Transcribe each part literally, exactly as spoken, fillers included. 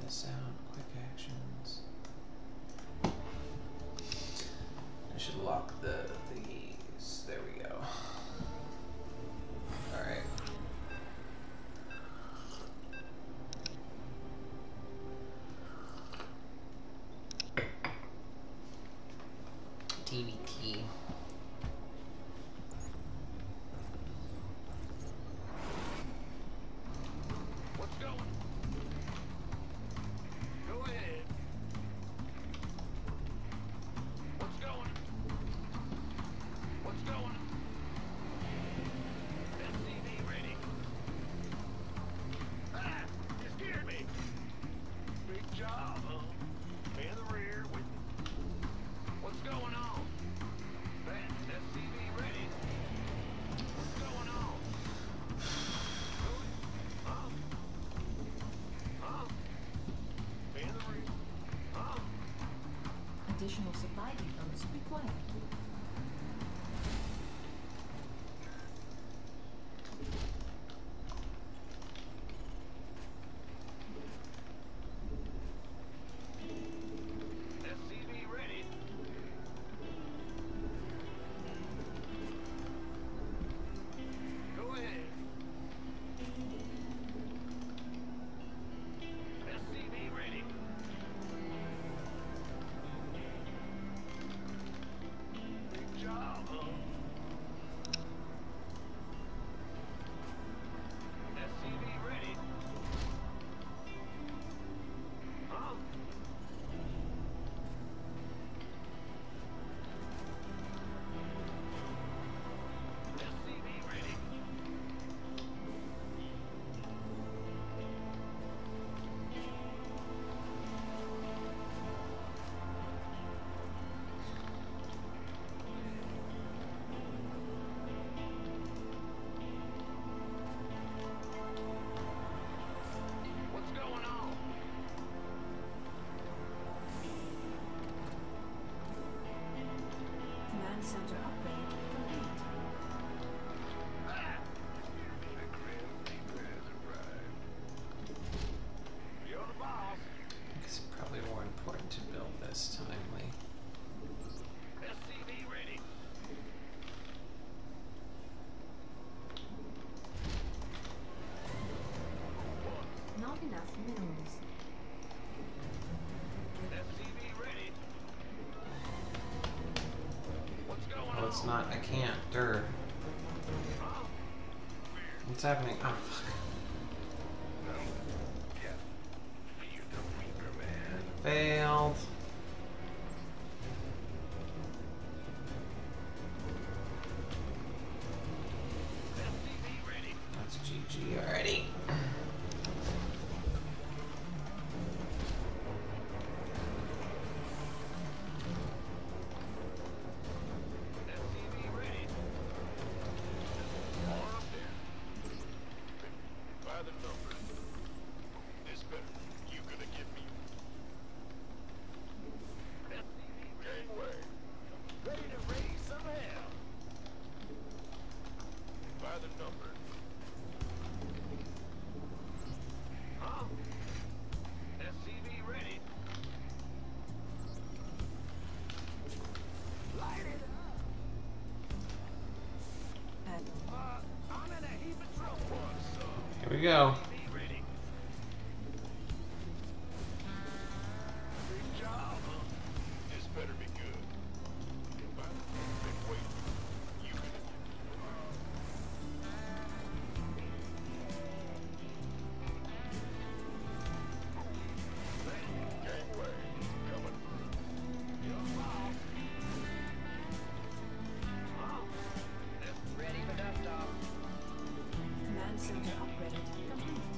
this out. Quick actions. I should lock the these. There we go. All right. T V T. What's going? Go ahead. What's going? What's going? S C V ready. Ah! You scared me. Big job, huh? In the rear with me. What's going on? That S C V ready. What's going on? Huh? Huh? In the rear. Huh? Additional supply depots required. S C V ready. Go ahead. S C V ready. Big job, huh? S C V ready. Huh? S C V ready. What's going on? Command center upgrade complete. Ah! The Grim Reaper has arrived. You're the boss. It's probably more important to build this timely. S C V ready. Not enough minerals. S C V ready. What's going on? Oh, it's not. I can't. Dirt. Huh? What's happening? Oh, fuck. Yeah. You're the Reaper, man. Failed. S C V ready. That's G G already. S C V ready. More up there. By the numbers. This better. You gonna give me. S C V gangway. Ready to raise some hell. By the numbers. Huh? S C V ready. Light it up. And Uh, I'm in a heap of trouble. What's up? Here we go. S C V ready. Big job, huh? This better be good. If I've been waiting, you gonna do it. Gangway, coming through. You're boss. Huh? Ready for dust off. command center upgrade complete.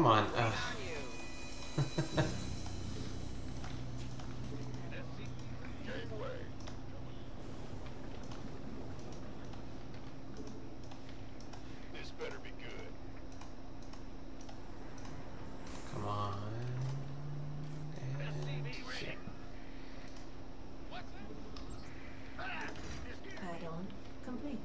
come on. Ugh. This better be good. Come on. And shit. Add-on complete.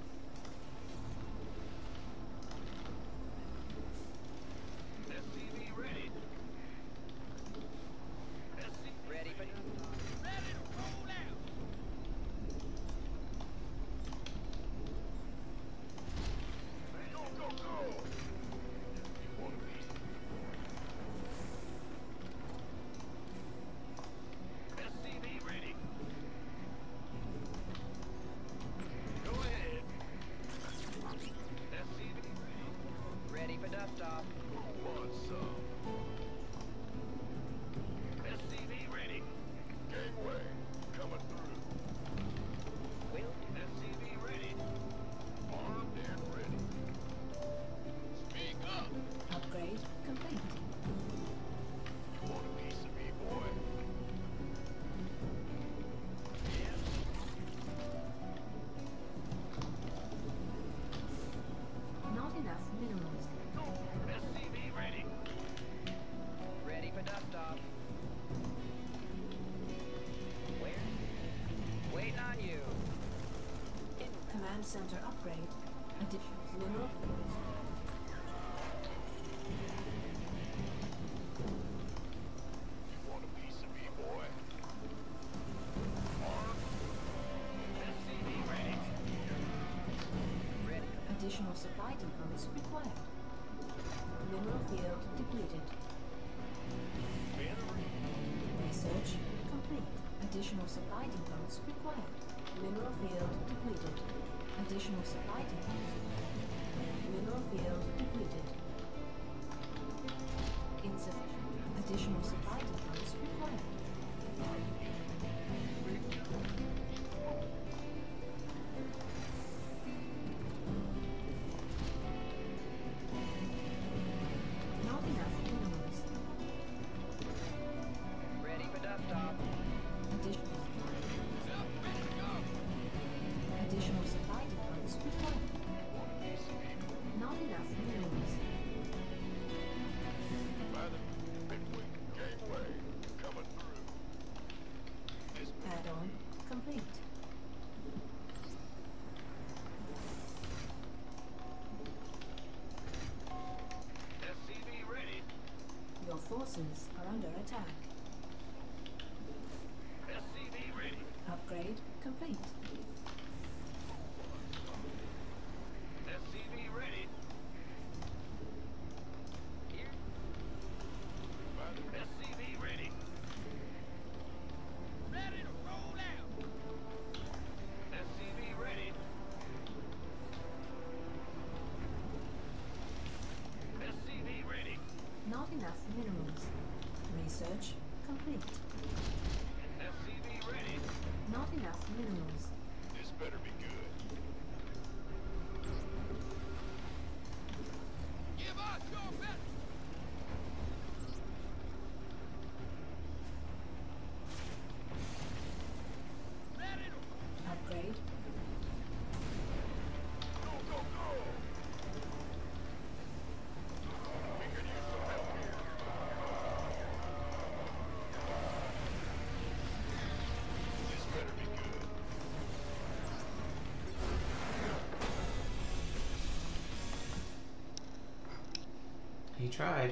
S C V ready. S C V ready for ready to roll out. Go, go, go. You want to be? S C V ready. Go ahead. S C V ready. Ready for dust off. Who wants some? S C V ready. Gangway coming through. Will S C V ready. Armed and ready. Speak up. Upgrade complete. You want a piece of me, boy? Yes. Not enough minerals. S C V ready. Ready for dust off. Where? Waiting on you. Command center upgrade. Additional mineral fields. You want a piece of me, boy? Armed. S C V ready. Ready. Additional supply depots required. Mineral field depleted. Battery. Research complete. Additional supply depots required. Mineral field depleted. Additional supply depots. Mineral field depleted. Insufficient. Additional supply depots required. Not enough minerals. Ready for dust off. Additional Additional supply depots required. Want a piece of me? Not enough minerals. By the midway gangway coming through. This Add-on complete. S C V ready. Your forces are under attack. S C V ready. Upgrade complete. S C V ready. Here. S C V ready. Ready to roll out. S C V ready. S C V ready. Not enough minerals. Research complete. S C V ready. Not enough minerals. This better be good. Give us your best. Ready to Upgrade. go, go, go. We could use some help here. This better be good. He tried.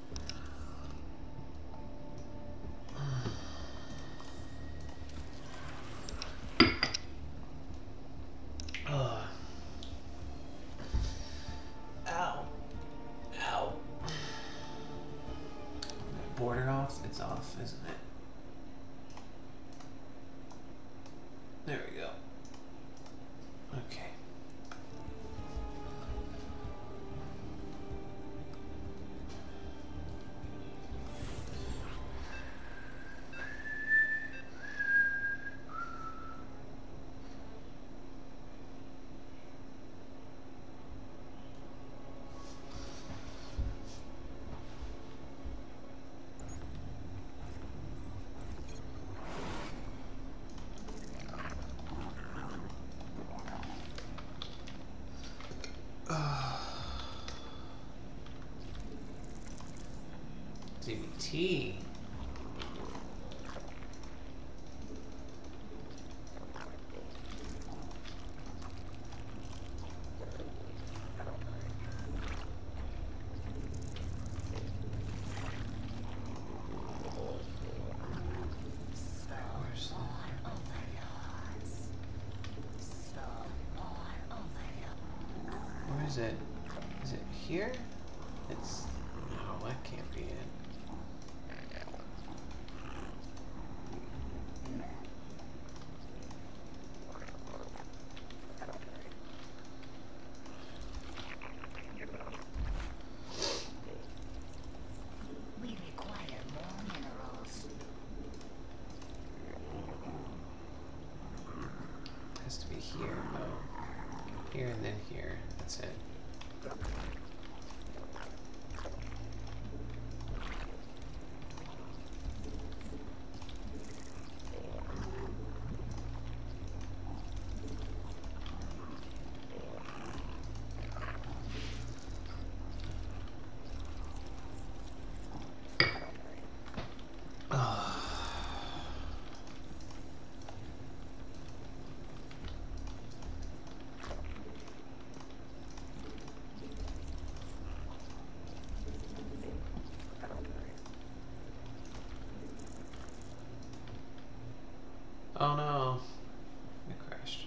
Ugh. Ow. Ow. Border off? It's off, isn't it? There we go. Okay. T. Where is it? Is it here? It's... No, that can't be it. We require more minerals. It has to be here. Oh. Here and then here. That's it. Oh no, it crashed.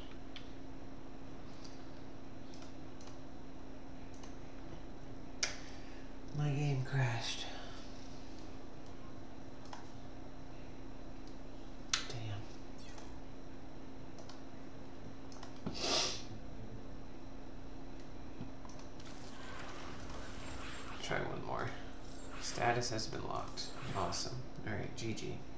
My game crashed. Damn. Try one more. Status has been locked. Awesome. Alright, G G.